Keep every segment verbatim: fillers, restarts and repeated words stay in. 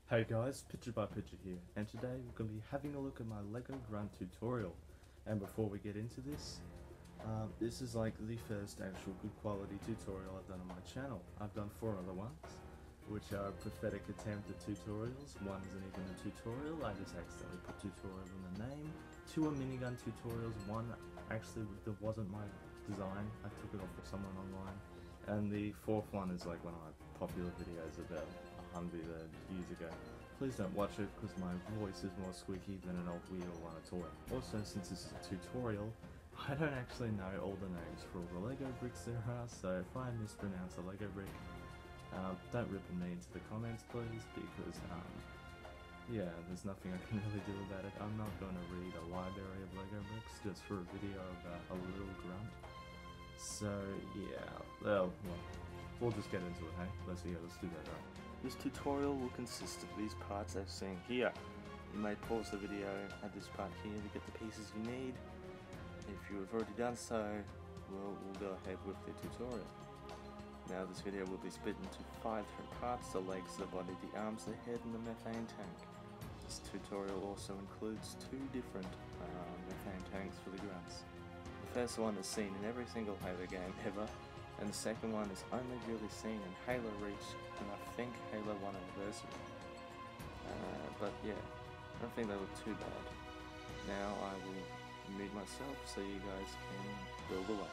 Hey guys, Picture by Picture here, and today we're going to be having a look at my LEGO Grunt tutorial. And before we get into this, um, this is like the first actual good quality tutorial I've done on my channel. I've done four other ones, which are a pathetic attempt at tutorials. One isn't even a tutorial, I just accidentally put tutorial in the name. Two are minigun tutorials, one actually that wasn't my design, I took it off of someone online. And the fourth one is like one of my popular videos about a hundred years ago. Please don't watch it because my voice is more squeaky than an old wheel on a toy. Also, since this is a tutorial, I don't actually know all the names for all the Lego bricks there are, so if I mispronounce a Lego brick, um, don't rip me into the comments please, because um, yeah, there's nothing I can really do about it. I'm not going to read a library of Lego bricks just for a video about a little grunt. So yeah, well, well, we'll just get into it, hey? Let's see, let's do that, right? This tutorial will consist of these parts as seen here. You may pause the video at this part here to get the pieces you need. If you have already done so, we'll, we'll go ahead with the tutorial. Now this video will be split into five different parts: the legs, the body, the arms, the head, and the methane tank. This tutorial also includes two different uh, methane tanks for the grunts. The first one is seen in every single Halo game ever, and the second one is only really seen in Halo Reach and I think Halo one Anniversary. Uh, but yeah, I don't think they look too bad. Now I will mute myself so you guys can build away.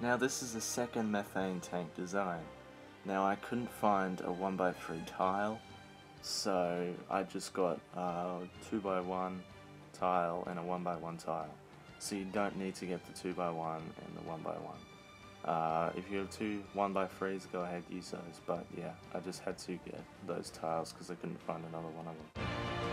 Now this is the second methane tank design. Now I couldn't find a one by three tile, so I just got a two by one tile and a one by one tile. So you don't need to get the two by one and the one by one. Uh, if you have two one by threes, go ahead, use those, but yeah, I just had to get those tiles because I couldn't find another one of them.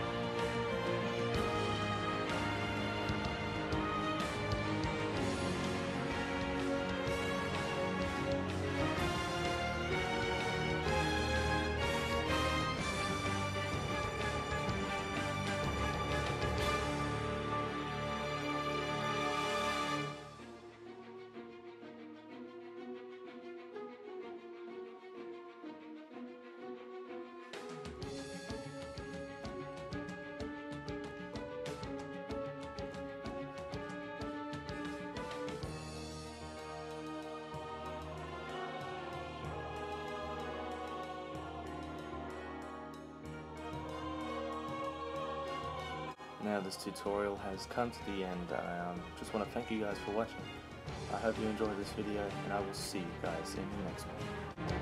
Now this tutorial has come to the end. I um, just want to thank you guys for watching. I hope you enjoyed this video, and I will see you guys in the next one.